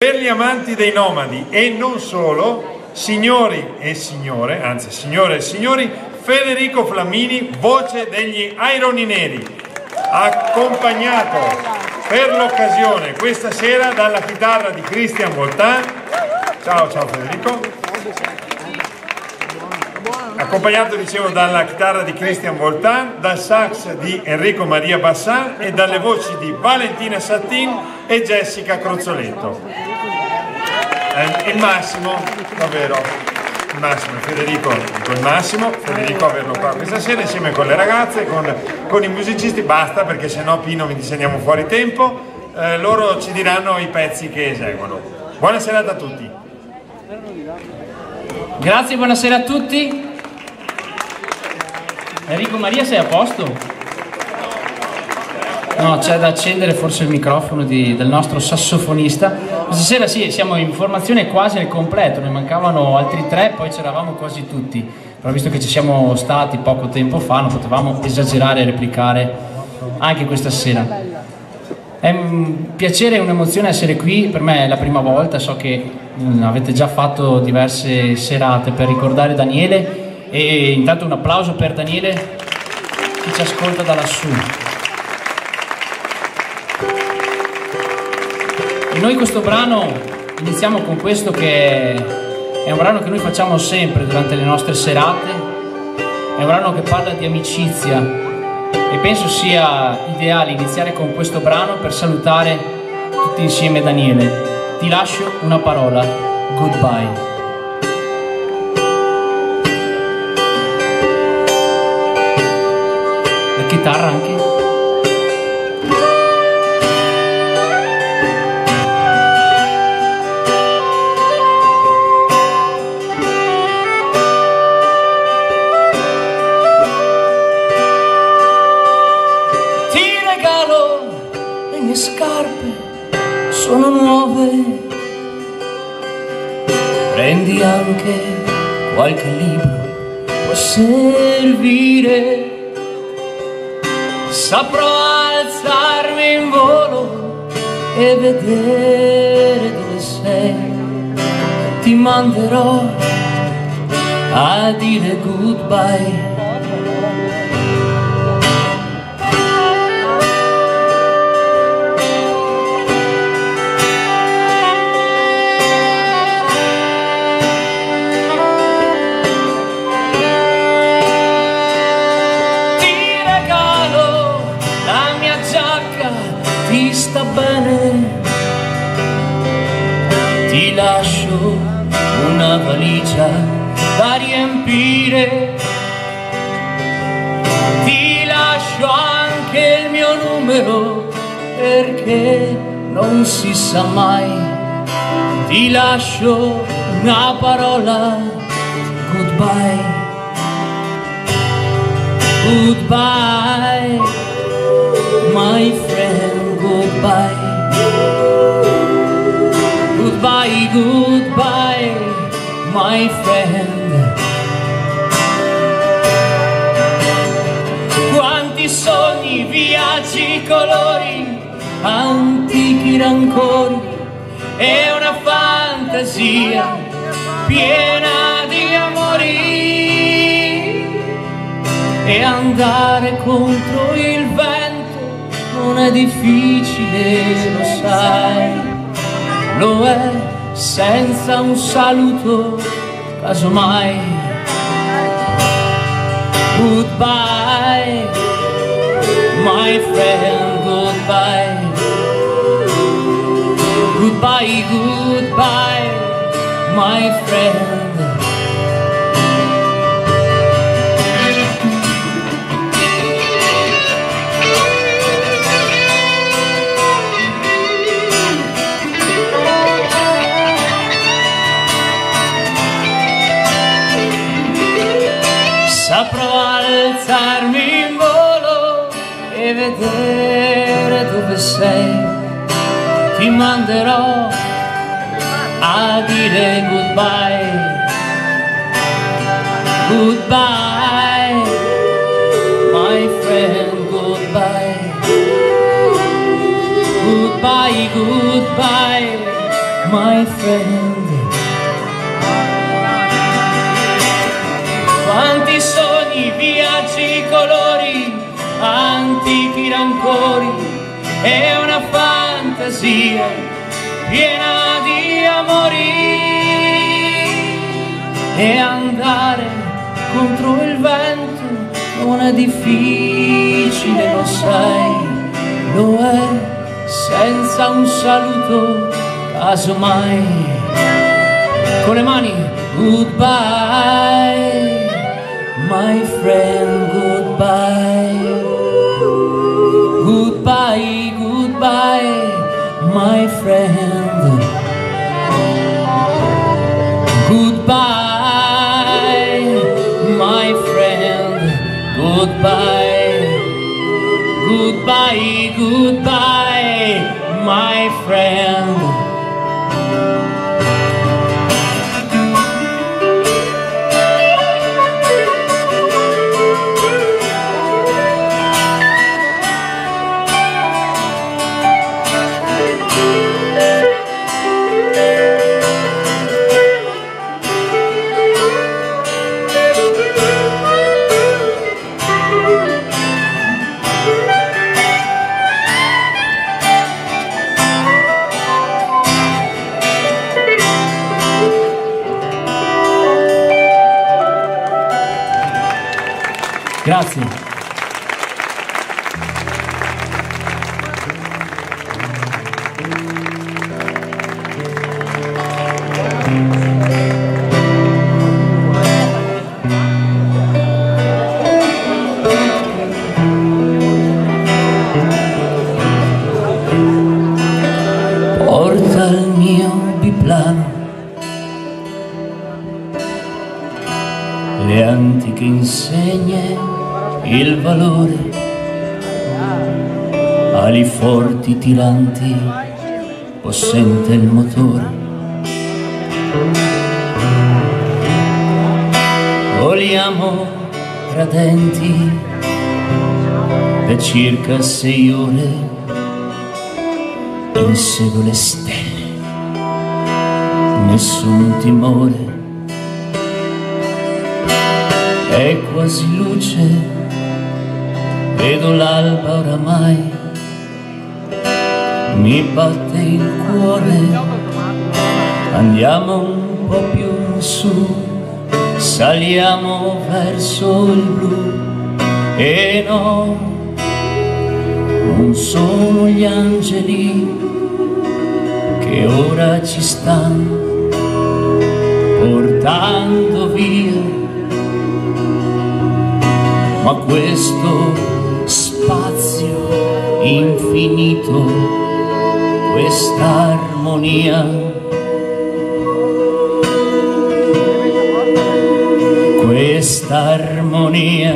Per gli amanti dei nomadi e non solo, signori e signore, anzi signore e signori, Federico Flammini, voce degli Aironi Neri, accompagnato per l'occasione questa sera dalla chitarra di Christian Voltan. Ciao Federico. Accompagnato, dicevo, dalla chitarra di Christian Voltan, dal sax di Enrico Maria Bassan e dalle voci di Valentina Sattin e Jessica Crozzoletto. Il massimo, davvero, il massimo, Federico, il massimo, Federico averlo qua questa sera insieme con le ragazze, con i musicisti, basta perché sennò Pino mi disegniamo fuori tempo, loro ci diranno i pezzi che eseguono. Buona serata a tutti. Grazie, buonasera a tutti. Enrico Maria, sei a posto? No, c'è da accendere forse il microfono del nostro sassofonista. Questa sera sì, siamo in formazione quasi al completo, ne mancavano altri 3, poi c'eravamo quasi tutti. Però visto che ci siamo stati poco tempo fa, non potevamo esagerare e replicare anche questa sera. È un piacere e un'emozione essere qui, per me è la prima volta, so che avete già fatto diverse serate per ricordare Daniele e intanto un applauso per Daniele, chi ci ascolta da lassù. E noi questo brano, iniziamo con questo che è un brano che noi facciamo sempre durante le nostre serate, è un brano che parla di amicizia e penso sia ideale iniziare con questo brano per salutare tutti insieme Daniele. Ti lascio una parola, goodbye. La chitarra anche. Scarpe sono nuove, prendi anche qualche libro, può servire, saprò alzarmi in volo e vedere dove sei, ti manderò a dire goodbye. Sta bene, ti lascio una valigia da riempire, ti lascio anche il mio numero perché non si sa mai, ti lascio una parola, goodbye, goodbye my friend. Goodbye, goodbye, goodbye, my friend. Quanti sogni, viaggi, colori, antichi rancori e una fantasia piena di amori e andare contro il vento non è difficile, lo sai, lo è senza un saluto, casomai. Goodbye, my friend, goodbye. Goodbye, goodbye, my friend. Saprò alzarmi in volo e vedere dove sei, ti manderò a dire goodbye, goodbye, my friend, goodbye, goodbye, goodbye, my friend. Quanti sogni, viaggi, colori, antichi rancori, è una fantasia piena di amori. E andare contro il vento non è difficile, lo sai, lo è senza un saluto, casomai. Con le mani, goodbye, my friend, goodbye. Goodbye, goodbye, my friend. Goodbye, my friend, goodbye. Goodbye, goodbye, my friend. Grazie. Porta il mio biplano, le antiche insegne, il valore, ali forti tiranti, possente il motore. Voliamo tra denti per circa 6 ore, inseguo le stelle, nessun timore. È quasi luce, vedo l'alba oramai, mi batte il cuore, andiamo un po' più su, saliamo verso il blu. E no, non sono gli angeli che ora ci stanno portando via, ma questo spazio infinito, questa armonia, questa armonia.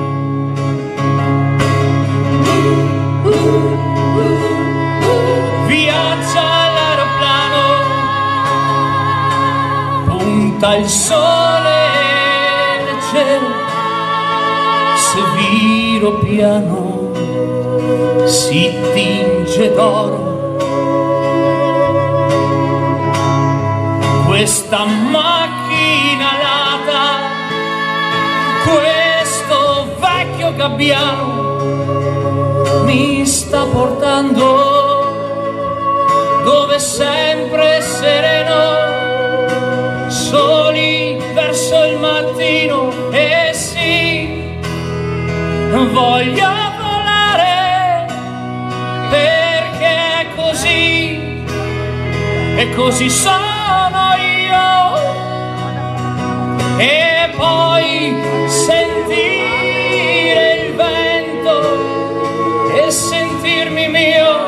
Viaggia l'aeroplano, punta il sole leggero, se viro piano si tinge d'oro. Questa macchina alata, questo vecchio gabbiano mi sta portando dove sempre sereno, soli verso il mattino. E sì, voglio volare perché è così, e così sono io. E poi sentire il vento e sentirmi mio,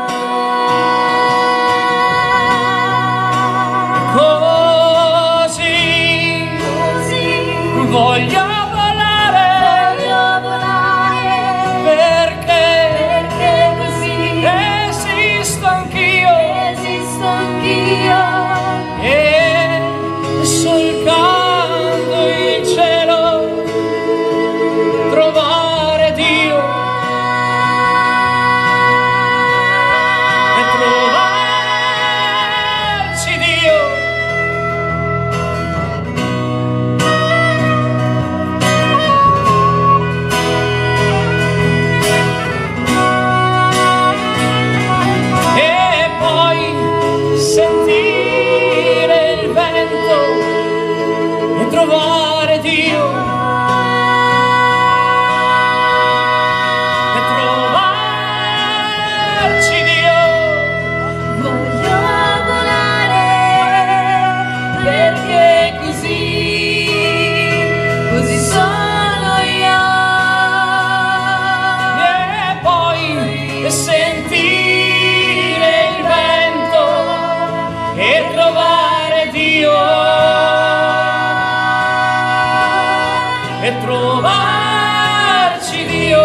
così voglio trovare Dio. E trovarci Dio,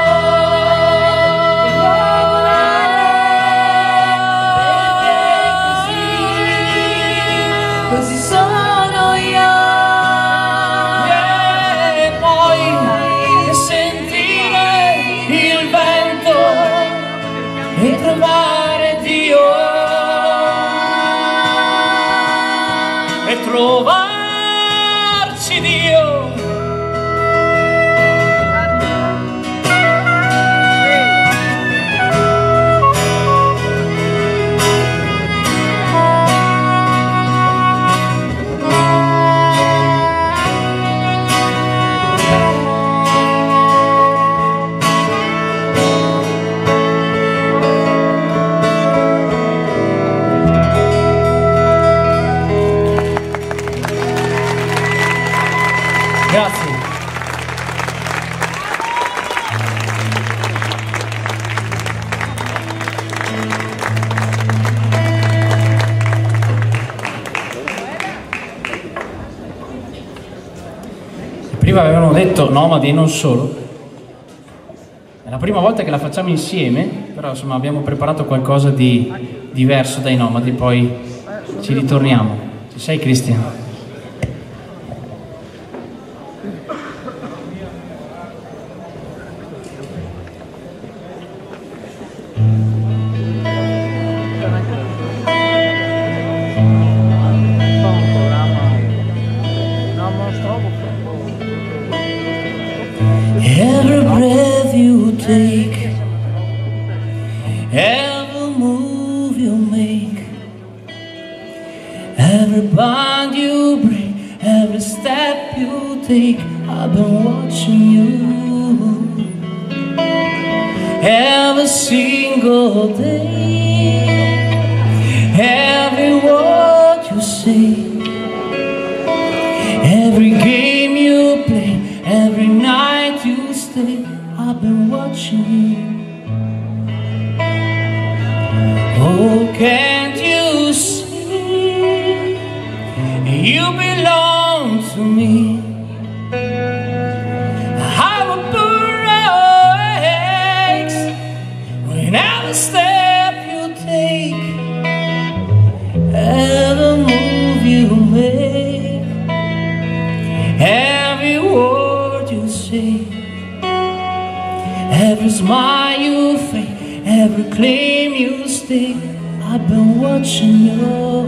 perché così sono io, e poi sentire il vento e trovare Dio, e trovarci Dio. Grazie. Prima avevano detto nomadi e non solo. È la prima volta che la facciamo insieme, però insomma abbiamo preparato qualcosa di diverso dai nomadi, poi ci ritorniamo. Ci sei, Cristian? Every breath you take, every move you make, every bond you break, every step you take, I've been watching you every single day, every word you say, every game you play, every night you stay, I've been watching you. Oh, can't you see? You belong to me. I'm a breaks whenever step you take, every move you make, every word you say, every smile you fake, every claim you stake, I've been watching you.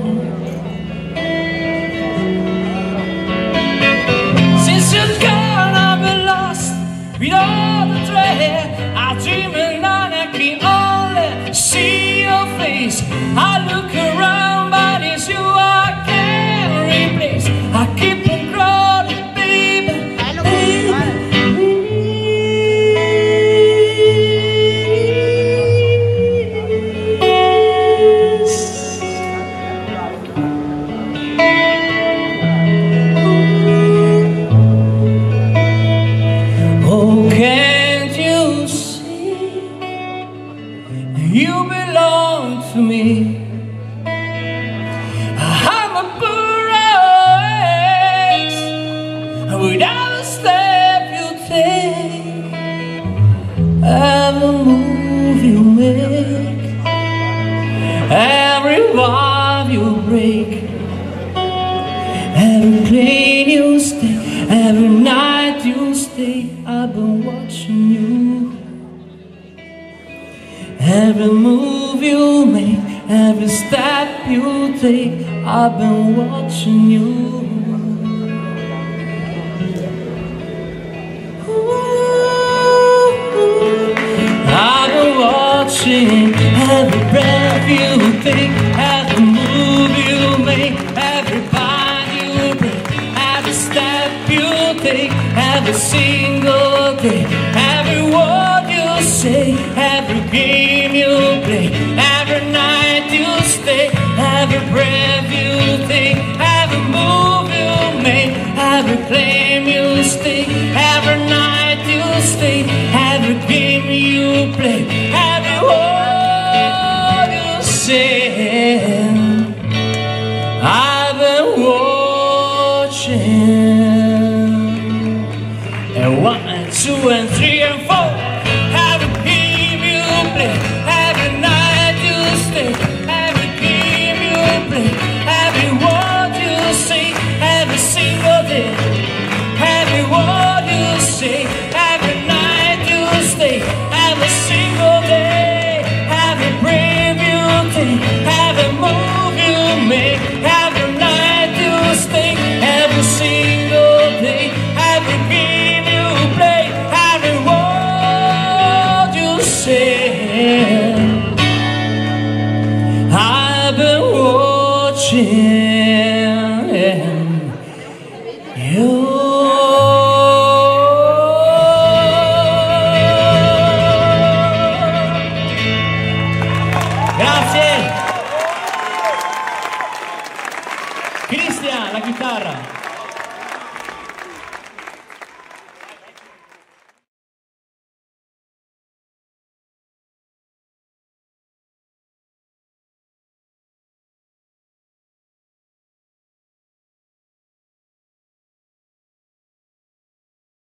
Since you're gone, I've been lost with all the dread. I dream and I can only see your face. I look around, but it's you I can't replace. I keep on crawling, baby, baby. Oh, can't you see? You belong to me. I'm a breaks without a step you take, every move you make, every vow you break, every plane you stay, every night you stay, I've been watching you. Every move you make, every step you take, I've been watching you. I've been watching every breath you take, every move you make, every bond you break, every step step you take, every single day, every word you say, every game you play, every night you stay, every breath you take, every move you make, every claim you stay, every night you stay, every game you play.